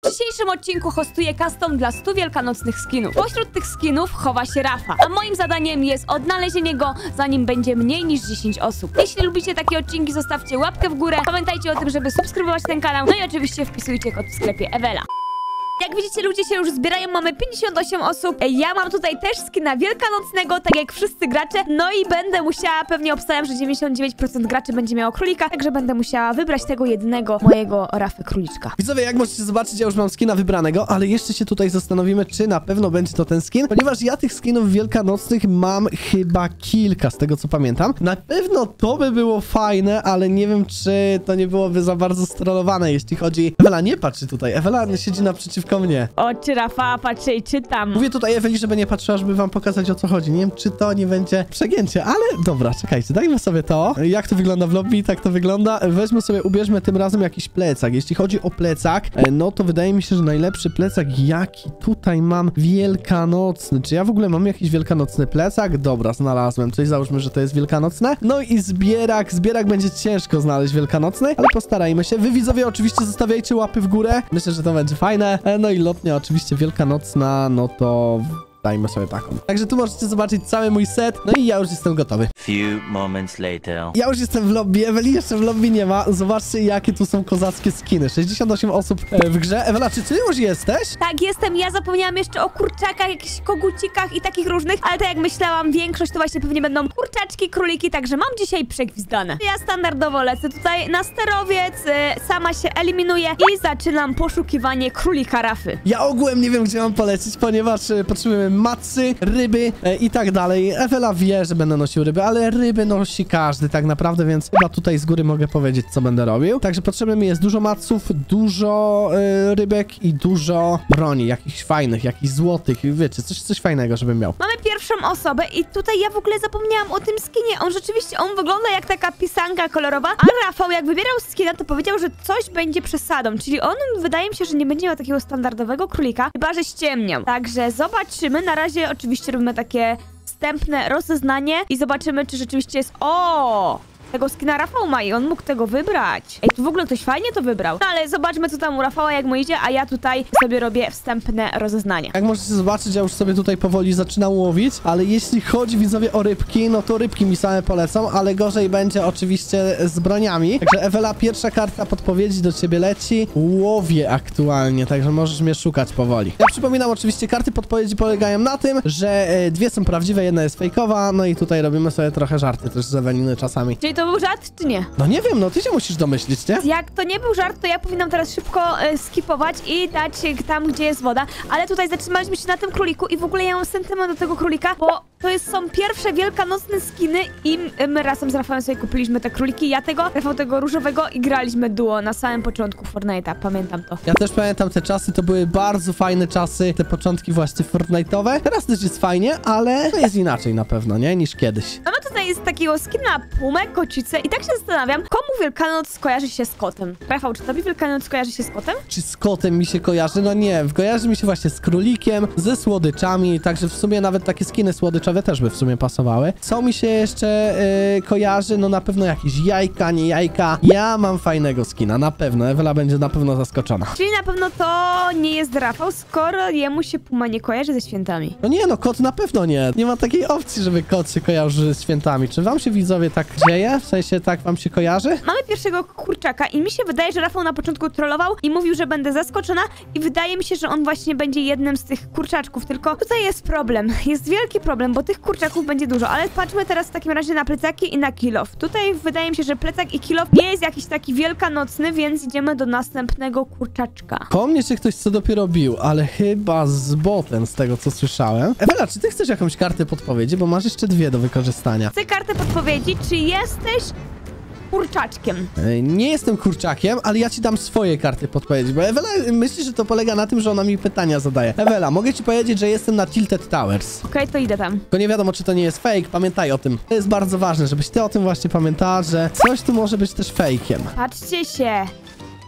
W dzisiejszym odcinku hostuję custom dla 100 wielkanocnych skinów. Pośród tych skinów chowa się Rafa, a moim zadaniem jest odnalezienie go, zanim będzie mniej niż 10 osób. Jeśli lubicie takie odcinki, zostawcie łapkę w górę. Pamiętajcie o tym, żeby subskrybować ten kanał. No i oczywiście wpisujcie kod w sklepie Ewela. Jak widzicie, ludzie się już zbierają, mamy 58 osób. Ja mam tutaj też skina wielkanocnego, tak jak wszyscy gracze. No i będę musiała, pewnie obstawiam, że 99% graczy będzie miało królika, także będę musiała wybrać tego jedynego mojego Rafy króliczka. Widzowie, jak możecie zobaczyć, ja już mam skina wybranego, ale jeszcze się tutaj zastanowimy, czy na pewno będzie to ten skin, ponieważ ja tych skinów wielkanocnych mam chyba kilka, z tego co pamiętam. Na pewno to by było fajne, ale nie wiem, czy to nie byłoby za bardzo strollowane, jeśli chodzi... Ewela nie patrzy tutaj, Ewela siedzi naprzeciwko mnie. Oczy Rafa, patrzę i czytam. Mówię tutaj Eweli, żeby nie patrzyła, żeby wam pokazać, o co chodzi. Nie wiem, czy to nie będzie przegięcie, ale dobra, czekajcie, dajmy sobie to. Jak to wygląda w lobby, tak to wygląda. Weźmy sobie, ubierzmy tym razem jakiś plecak. Jeśli chodzi o plecak, no to wydaje mi się, że najlepszy plecak, jaki tutaj mam, wielkanocny. Czy ja w ogóle mam jakiś wielkanocny plecak? Dobra, znalazłem. Coś załóżmy, że to jest wielkanocne. No i zbierak. Zbierak będzie ciężko znaleźć wielkanocny, ale postarajmy się. Wy, widzowie, oczywiście zostawiajcie łapy w górę. Myślę, że to będzie fajne. No i lotnia oczywiście wielkanocna, no to... dajmy sobie taką. Także tu możecie zobaczyć cały mój set. No i ja już jestem gotowy. Few moments later. Ja już jestem w lobby. Eweli jeszcze w lobby nie ma. Zobaczcie, jakie tu są kozackie skiny. 68 osób w grze. Ewela, czy ty już jesteś? Tak, jestem. Ja zapomniałam jeszcze o kurczakach, jakichś kogucikach i takich różnych, ale tak jak myślałam, większość to właśnie pewnie będą kurczaczki, króliki, także mam dzisiaj przegwizdane. Ja standardowo lecę tutaj na sterowiec, sama się eliminuję i zaczynam poszukiwanie królika Rafy. Ja ogółem nie wiem, gdzie mam polecieć, ponieważ potrzebujemy macy, ryby i tak dalej. Ewela wie, że będę nosił ryby, ale ryby nosi każdy tak naprawdę, więc chyba tutaj z góry mogę powiedzieć, co będę robił. Także potrzebne mi jest dużo maców, dużo rybek i dużo broni, jakichś fajnych, jakichś złotych, wiecie, coś fajnego, żebym miał. Mamy pierwszą osobę i tutaj ja w ogóle zapomniałam o tym skinie. On rzeczywiście, on wygląda jak taka pisanka kolorowa, a Rafał jak wybierał skina, to powiedział, że coś będzie przesadą, czyli on wydaje mi się, że nie będzie miał takiego standardowego królika, chyba że ściemniał. Także zobaczymy. Na razie oczywiście robimy takie wstępne rozeznanie i zobaczymy, czy rzeczywiście jest... O! Tego skina Rafał ma i on mógł tego wybrać. Ej, tu w ogóle ktoś fajnie to wybrał. No ale zobaczmy, co tam u Rafała, jak mu idzie, a ja tutaj sobie robię wstępne rozeznanie. Jak możecie zobaczyć, ja już sobie tutaj powoli zaczynam łowić, ale jeśli chodzi, widzowie, o rybki, no to rybki mi same polecą, ale gorzej będzie oczywiście z broniami. Także Ewela, pierwsza karta podpowiedzi do ciebie leci. Łowię aktualnie, także możesz mnie szukać powoli. Ja przypominam, oczywiście karty podpowiedzi polegają na tym, że dwie są prawdziwe, jedna jest fejkowa, no i tutaj robimy sobie trochę żarty też z Eweliny czasami. Czyli to był żart, czy nie? No nie wiem, no ty się musisz domyślić, nie? Jak to nie był żart, to ja powinnam teraz szybko skipować i dać tam, gdzie jest woda. Ale tutaj zatrzymaliśmy się na tym króliku i w ogóle ja mam sentyment do tego królika, bo to są pierwsze wielkanocne skiny i my razem z Rafałem sobie kupiliśmy te króliki. Ja tego, Rafał tego różowego i graliśmy duo na samym początku Fortnite'a. Pamiętam to. Ja też pamiętam te czasy, to były bardzo fajne czasy, te początki właśnie Fortnite'owe. Teraz też jest fajnie, ale to jest inaczej na pewno, nie? Niż kiedyś. Mamy tutaj jest takiego skina Pumę, kocicę i tak się zastanawiam, komu Wielkanoc kojarzy się z kotem? Rafał, czy tobie Wielkanoc kojarzy się z kotem? Czy z kotem mi się kojarzy? No nie, kojarzy mi się właśnie z królikiem, ze słodyczami, także w sumie nawet takie skiny słodyczowe też by w sumie pasowały. Co mi się jeszcze kojarzy? No na pewno jakieś jajka, nie jajka. Ja mam fajnego skina, na pewno. Ewela będzie na pewno zaskoczona. Czyli na pewno to nie jest Rafał, skoro jemu się Puma nie kojarzy ze świętami. No nie, no kot na pewno nie. Nie ma takiej opcji, żeby kot się kojarzy z świętami. Czy wam się, widzowie, tak dzieje? W sensie tak wam się kojarzy? Mamy pierwszego kurczaka i mi się wydaje, że Rafał na początku trollował i mówił, że będę zaskoczona i wydaje mi się, że on właśnie będzie jednym z tych kurczaczków, tylko tutaj jest problem. Jest wielki problem, bo tych kurczaków będzie dużo, ale patrzmy teraz w takim razie na plecaki i na kill off. Tutaj wydaje mi się, że plecak i kill off nie jest jakiś taki wielkanocny, więc idziemy do następnego kurczaczka. Koło mnie się ktoś co dopiero bił, ale chyba z botem, z tego co słyszałem. Ewela, czy ty chcesz jakąś kartę podpowiedzi, bo masz jeszcze dwie do wykorzystania. Chcę kartę podpowiedzi, czy jesteś kurczaczkiem? Nie jestem kurczakiem, ale ja ci dam swoje karty podpowiedzi, bo Ewela myśli, że to polega na tym, że ona mi pytania zadaje. Ewela, mogę ci powiedzieć, że jestem na Tilted Towers. Okej, to idę tam. Tylko nie wiadomo, czy to nie jest fake, pamiętaj o tym. To jest bardzo ważne, żebyś ty o tym właśnie pamiętała, że coś tu może być też fejkiem. Patrzcie się.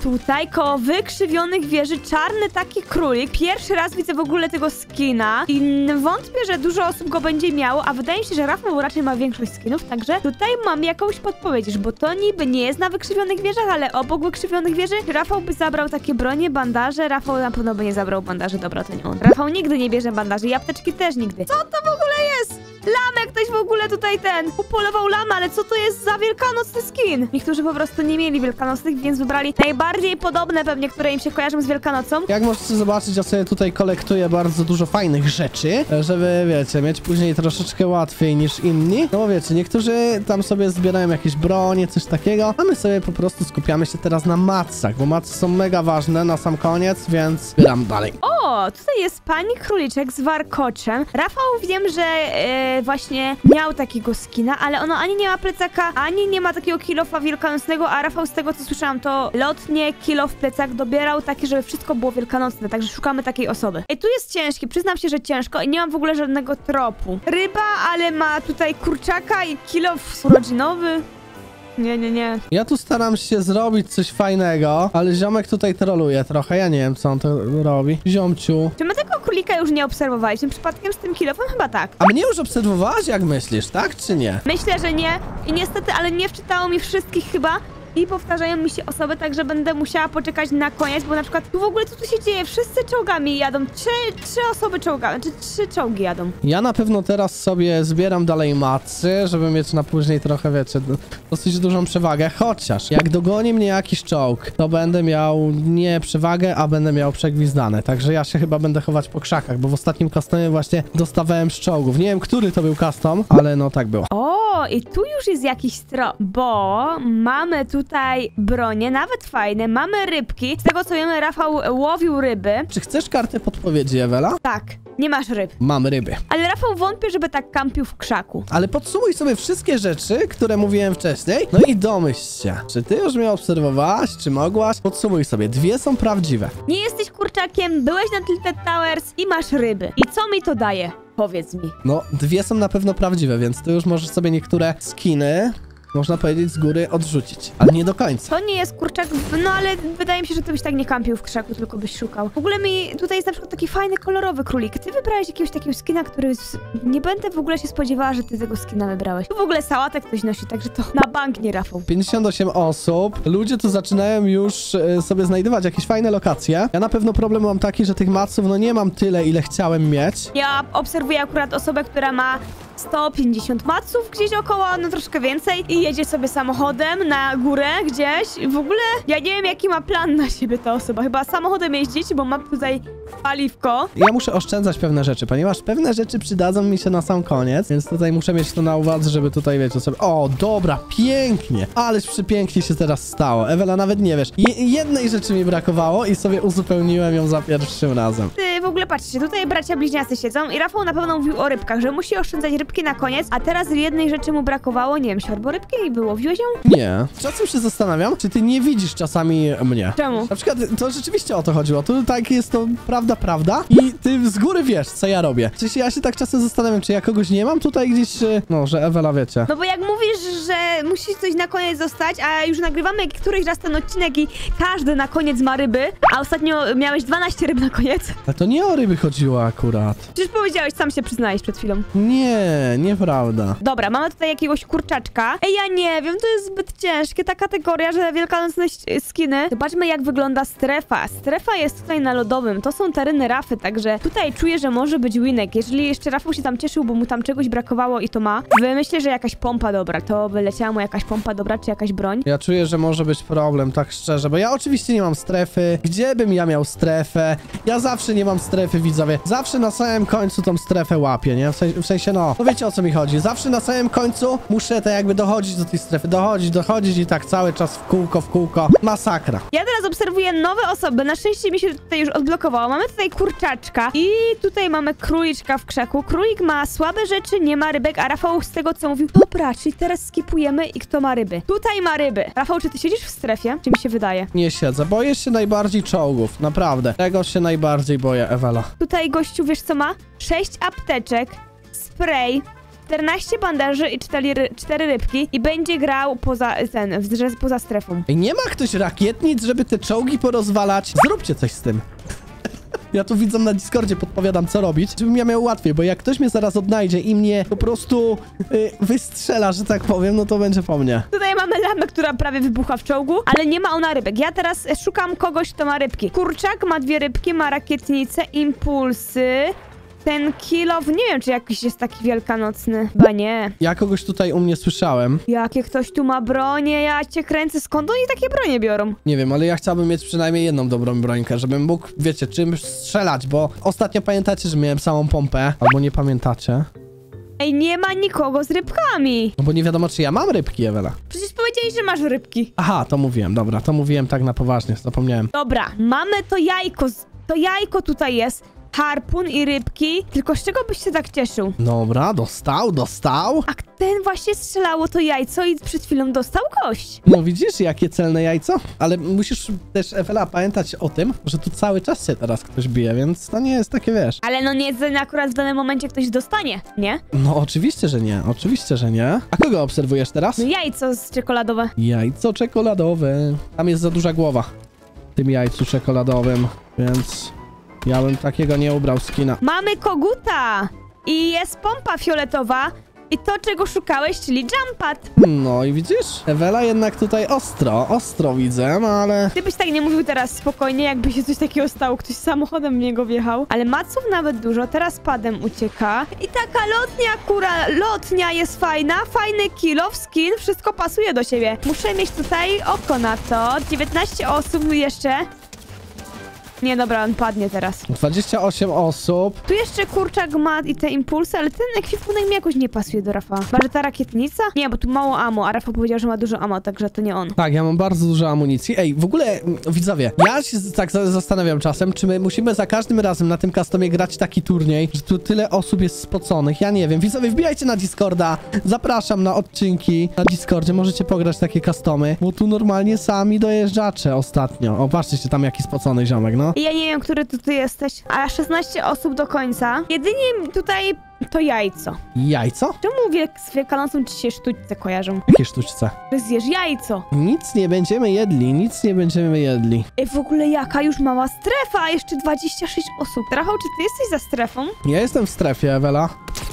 tutaj koło wykrzywionych wieży czarny taki królik. Pierwszy raz widzę w ogóle tego skina i wątpię, że dużo osób go będzie miało, a wydaje mi się, że Rafał raczej ma większość skinów, także tutaj mam jakąś podpowiedź, bo to niby nie jest na wykrzywionych wieżach, ale obok wykrzywionych wieży Rafał by zabrał takie bronie, bandaże. Rafał na pewno by nie zabrał bandaży, dobra, to nie on. Rafał nigdy nie bierze bandaży i apteczki też nigdy. Co to w ogóle jest? Lamę, ktoś w ogóle tutaj upolował lamę, ale co to jest za wielkanocny skin? Niektórzy po prostu nie mieli wielkanocnych, więc wybrali najbardziej podobne pewnie, które im się kojarzą z Wielkanocą. Jak możecie zobaczyć, ja sobie tutaj kolektuję bardzo dużo fajnych rzeczy, żeby, wiecie, mieć później troszeczkę łatwiej niż inni. No bo wiecie, niektórzy tam sobie zbierają jakieś bronie, coś takiego, a my sobie po prostu skupiamy się teraz na matsach, bo matsy są mega ważne na sam koniec, więc zbieram dalej. O, tutaj jest pani króliczek z warkoczem. Rafał wiem, że właśnie miał takiego skina, ale ono ani nie ma plecaka, ani nie ma takiego kilofa wielkanocnego, a Rafał z tego co słyszałam, to lotnie kilof plecak dobierał taki, żeby wszystko było wielkanocne, także szukamy takiej osoby. Ej, tu jest ciężki, przyznam się, że ciężko i nie mam w ogóle żadnego tropu. Ryba, ale ma tutaj kurczaka i kilof urodzinowy. Nie. Ja tu staram się zrobić coś fajnego, ale ziomek tutaj troluje trochę, ja nie wiem co on to robi. Ziomciu. Czy my tego królika już nie obserwowaliśmy przypadkiem z tym kilofem? Chyba tak. A mnie już obserwowałaś, jak myślisz, tak czy nie? Myślę, że nie. I niestety, ale nie wczytało mi wszystkich chyba. I powtarzają mi się osoby, także będę musiała poczekać na koniec, bo na przykład tu w ogóle co tu się dzieje? Wszyscy czołgami jadą. Trzy osoby czołgami, czy 3 czołgi jadą. Ja na pewno teraz sobie zbieram dalej macy, żeby mieć na później trochę, wiecie, dosyć dużą przewagę. Chociaż jak dogoni mnie jakiś czołg, to będę miał nie przewagę, a będę miał przegwizdane. Także ja się chyba będę chować po krzakach, bo w ostatnim customie właśnie dostawałem z czołgów. Nie wiem, który to był custom, ale no tak było. O, i tu już jest jakiś strop, bo mamy tutaj bronie, nawet fajne, mamy rybki. Z tego co wiemy, Rafał łowił ryby. Czy chcesz kartę podpowiedzi, Ewela? Tak, nie masz ryb. Mam ryby. Ale Rafał wątpi, żeby tak kampił w krzaku. Ale podsumuj sobie wszystkie rzeczy, które mówiłem wcześniej, no i domyśl się, czy ty już mnie obserwowałaś, czy mogłaś? Podsumuj sobie, 2 są prawdziwe. Nie jesteś kurczakiem, byłeś na Tilted Towers i masz ryby. I co mi to daje? Powiedz mi. No, 2 są na pewno prawdziwe, więc ty już możesz sobie niektóre skiny, można powiedzieć, z góry odrzucić. Ale nie do końca. To nie jest kurczak, no ale wydaje mi się, że ty byś tak nie kampił w krzaku, tylko byś szukał. W ogóle tutaj jest na przykład taki fajny, kolorowy królik. Ty wybrałeś jakiegoś takiego skina, który... Nie będę w ogóle się spodziewała, że ty tego skina wybrałeś. Tu w ogóle sałatę ktoś nosi, także to na bank nie, Rafał. 58 osób. Ludzie tu zaczynają już sobie znajdować jakieś fajne lokacje. Ja na pewno problem mam taki, że tych maców, no nie mam tyle, ile chciałem mieć. Ja obserwuję akurat osobę, która ma 150 maców gdzieś około, no troszkę więcej i jedzie sobie samochodem na górę gdzieś. W ogóle ja nie wiem, jaki ma plan na siebie ta osoba. Chyba samochodem jeździć, bo ma tutaj paliwko. Ja muszę oszczędzać pewne rzeczy, ponieważ pewne rzeczy przydadzą mi się na sam koniec, więc tutaj muszę mieć to na uwadze, żeby tutaj, wiecie, sobie... O, dobra, pięknie! Ależ przepięknie się teraz stało. Ewela, nawet nie wiesz. Jednej rzeczy mi brakowało i sobie uzupełniłem ją za pierwszym razem. Ty w ogóle patrzcie, tutaj bracia bliźniacy siedzą i Rafał na pewno mówił o rybkach, że musi oszczędzać rybki na koniec, a teraz jednej rzeczy mu brakowało, nie wiem, siorborybki i wyłowiłeś ją? Nie. Czasem się zastanawiam, czy ty nie widzisz czasami mnie. Czemu? Na przykład, to rzeczywiście o to chodziło. Tu tak jest to prawda i ty z góry wiesz, co ja robię. Przecież ja się tak czasem zastanawiam, czy ja kogoś nie mam tutaj gdzieś, no, że Ewela wiecie. No bo jak mówisz, że musisz coś na koniec zostać, a już nagrywamy któryś raz ten odcinek i każdy na koniec ma ryby, a ostatnio miałeś 12 ryb na koniec. Ale to nie o ryby chodziło akurat. Przecież powiedziałeś, sam się przyznałeś przed chwilą. Nie, nieprawda. Dobra, mamy tutaj jakiegoś kurczaczka. Ej, ja nie wiem, to jest zbyt ciężkie, ta kategoria, że wielkanocne skiny. Zobaczmy, jak wygląda strefa. Strefa jest tutaj na lodowym, to są tereny Rafy, także tutaj czuję, że może być winek. Jeżeli jeszcze Rafał się tam cieszył, bo mu tam czegoś brakowało i to ma. Myślę, że jakaś pompa dobra, to wyleciała mu jakaś pompa dobra, czy jakaś broń. Ja czuję, że może być problem, tak szczerze, bo ja oczywiście nie mam strefy. Gdzie bym ja miał strefę? Ja zawsze nie mam strefy, widzowie. Zawsze na samym końcu tą strefę łapię, nie? W sensie, no wiecie, o co mi chodzi. Zawsze na samym końcu muszę tak jakby dochodzić do tej strefy. Dochodzić i tak cały czas w kółko. Masakra. Ja teraz obserwuję nowe osoby. Na szczęście mi się tutaj już odblokowało. Mamy tutaj kurczaczka i tutaj mamy króliczka w krzaku. Królik ma słabe rzeczy, nie ma rybek, a Rafał z tego co mówił, dobra, czyli teraz skipujemy i kto ma ryby? Tutaj ma ryby. Rafał, czy ty siedzisz w strefie? Czy mi się wydaje? Nie siedzę. Boję się najbardziej czołgów. Naprawdę. Tego się najbardziej boję, Ewela. Tutaj gościu, wiesz co ma? 6 apteczek, spray, 14 bandaży i 4 rybki i będzie grał poza strefą. Ej, nie ma ktoś rakietnic, żeby te czołgi porozwalać? Zróbcie coś z tym. Ja tu widzom na Discordzie podpowiadam, co robić, żebym ja miał łatwiej, bo jak ktoś mnie zaraz odnajdzie i mnie po prostu wystrzela, że tak powiem, no to będzie po mnie. Tutaj mamy lamę, która prawie wybucha w czołgu, ale nie ma ona rybek. Ja teraz szukam kogoś, kto ma rybki. Kurczak ma 2 rybki, ma rakietnicę, impulsy. Ten kilow, nie wiem, czy jakiś jest taki wielkanocny. Chyba nie. Ja kogoś tutaj u mnie słyszałem. Jakie ktoś tu ma bronie, ja cię kręcę. Skąd oni takie bronie biorą? Nie wiem, ale ja chciałbym mieć przynajmniej jedną dobrą brońkę, żebym mógł, wiecie, czymś strzelać, bo ostatnio pamiętacie, że miałem samą pompę, albo nie pamiętacie. Ej, nie ma nikogo z rybkami. No bo nie wiadomo, czy ja mam rybki, Ewela. Przecież powiedzieli, że masz rybki. Aha, to mówiłem, dobra, to mówiłem tak na poważnie, zapomniałem. Dobra, mamy to jajko. To jajko tutaj jest. Harpun i rybki. Tylko z czego byś się tak cieszył? Dobra, dostał. A ten właśnie strzelało to jajco i przed chwilą dostał kość. No widzisz, jakie celne jajco? Ale musisz też, Ewela, pamiętać o tym, że tu cały czas się teraz ktoś bije, więc to nie jest takie, wiesz. Ale no nie, akurat w danym momencie ktoś dostanie, nie? No oczywiście, że nie, oczywiście, że nie. A kogo obserwujesz teraz? No jajco z czekoladowe. Jajco czekoladowe. Tam jest za duża głowa w tym jajcu czekoladowym, więc ja bym takiego nie ubrał skina. Mamy koguta! I jest pompa fioletowa. I to, czego szukałeś, czyli jump pad. No i widzisz? Ewela jednak tutaj ostro widzę, no ale... Gdybyś tak nie mówił teraz spokojnie, jakby się coś takiego stało, ktoś samochodem w niego wjechał. Ale maców nawet dużo, teraz padem ucieka. I taka lotnia jest fajna, fajny kilow, skin, wszystko pasuje do siebie. Muszę mieć tutaj oko na to. 19 osób jeszcze. Nie, dobra, on padnie teraz. 28 osób. Tu jeszcze kurczak ma i te impulsy, ale ten ekwipunek mi jakoś nie pasuje do Rafała. Może ta rakietnica? Nie, bo tu mało ammo, a Rafał powiedział, że ma dużo ammo, także to nie on. Tak, ja mam bardzo dużo amunicji. Ej, w ogóle, widzowie, ja się tak zastanawiam czasem, czy my musimy za każdym razem na tym customie grać taki turniej, że tu tyle osób jest spoconych. Ja nie wiem. Widzowie, wbijajcie na Discorda. Zapraszam na odcinki na Discordzie. Możecie pograć takie customy, bo tu normalnie sami dojeżdżacze ostatnio. O, patrzcie, tam jaki spocony ziomek, no. I ja nie wiem, który ty jesteś, a 16 osób do końca. Jedynie tutaj to jajco. Jajco? Czemu z Wielkanocą ci się sztućce kojarzą? Jakie sztuczce? Że zjesz jajco. Nic nie będziemy jedli. Ej, w ogóle jaka już mała strefa, jeszcze 26 osób. Rafał, czy ty jesteś za strefą? Ja jestem w strefie, Ewela.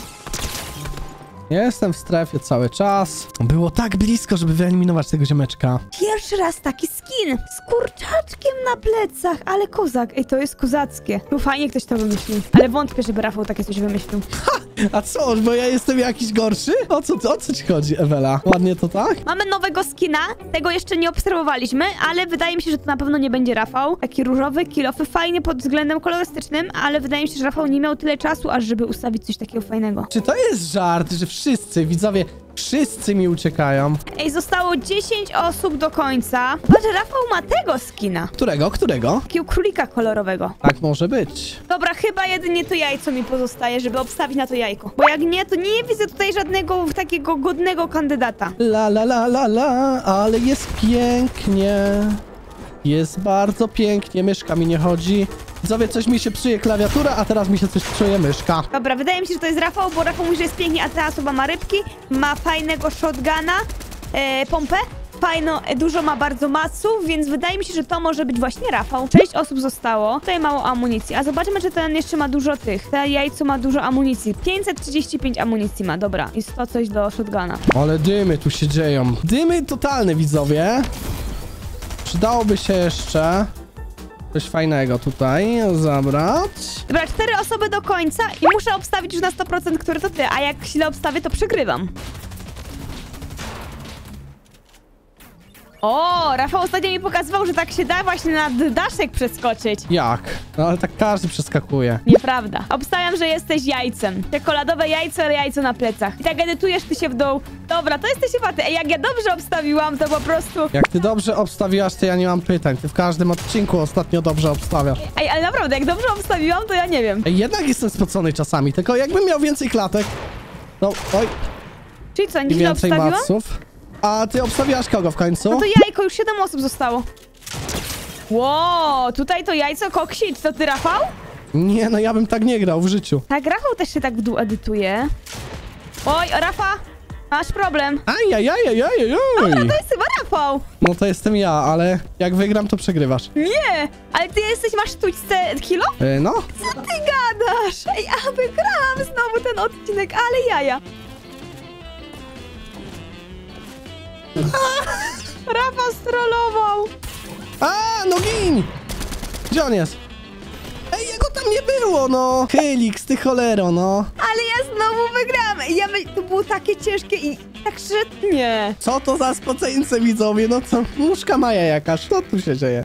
Ja jestem w strefie cały czas. Było tak blisko, żeby wyeliminować tego ziomeczka. Pierwszy raz taki skin z kurczaczkiem na plecach, ale kozak. Ej, to jest kozackie. No fajnie ktoś to wymyślił. Ale wątpię, żeby Rafał takie coś wymyślił. A co, bo ja jestem jakiś gorszy? O co ci chodzi, Ewela? Ładnie to tak? Mamy nowego skina, tego jeszcze nie obserwowaliśmy, ale wydaje mi się, że to na pewno nie będzie Rafał. Taki różowy, kilofy, fajnie pod względem kolorystycznym, ale wydaje mi się, że Rafał nie miał tyle czasu, aż żeby ustawić coś takiego fajnego. Czy to jest żart, że wszyscy, widzowie, wszyscy mi uciekają? Ej, zostało 10 osób do końca. Patrz, Rafał ma tego skina. Którego? Takiego królika kolorowego. Tak może być. Dobra, chyba jedynie to jajco mi pozostaje, żeby obstawić na to jajko. Bo jak nie, to nie widzę tutaj żadnego takiego godnego kandydata. La, ale jest pięknie. Jest bardzo pięknie, myszka mi nie chodzi. Widzowie, coś mi się psuje klawiatura, a teraz mi się coś psuje myszka. Dobra, wydaje mi się, że to jest Rafał, bo Rafał mówi, że jest pięknie, a ta osoba ma rybki, ma fajnego shotguna, pompę. Fajno, dużo ma bardzo maców, więc wydaje mi się, że to może być właśnie Rafał. 6 osób zostało, tutaj mało amunicji, a zobaczmy, czy ten jeszcze ma dużo tych. To jajco ma dużo amunicji, 535 amunicji ma, dobra, i 100 coś do shotguna. Ale dymy tu się dzieją. Dymy totalne, widzowie. Przydałoby się jeszcze coś fajnego tutaj zabrać. Dobra, 4 osoby do końca i muszę obstawić już na 100%, który to ty, a jak źle obstawię, to przegrywam. O, Rafał ostatnio mi pokazywał, że tak się da właśnie na daszek przeskoczyć. Jak? No ale tak każdy przeskakuje. Nieprawda. Obstawiam, że jesteś jajcem. Czekoladowe jajco, ale jajco na plecach. I tak edytujesz ty się w dół. Dobra, to jesteś chyba ty. Ej, jak ja dobrze obstawiłam, to po prostu... Jak ty dobrze obstawiasz, to ja nie mam pytań. Ty w każdym odcinku ostatnio dobrze obstawiasz. Ej, ale naprawdę, jak dobrze obstawiłam, to ja nie wiem. Ej, jednak jestem spocony czasami, tylko jakbym miał więcej klatek. No, oj, Czyli co, i nie źle więcej obstawiłam? maców. A ty obstawiasz kogo w końcu? No to jajko, już 7 osób zostało. Wow, tutaj to jajco koksit. To ty, Rafał? Nie, no ja bym tak nie grał w życiu. Tak, Rafał też się tak w dół edytuje. Oj, Rafa, masz problem. Ajajajajajaj. To jest chyba Rafał. No to jestem ja, ale jak wygram, to przegrywasz. Nie, ale ty masz sztućce kilo? No. Co ty gadasz? Ej, a wygrałam znowu ten odcinek, ale jaja. Rafa strollował. A, no gin! Gdzie on jest? Ej, jego tam nie było, no! Helix, ty cholero, no! Ale ja znowu wygrałam. To było takie ciężkie i tak szedł. Nie. Co to za spoceńce, widzowie? No co? Muszka Maja jakaś, co tu się dzieje?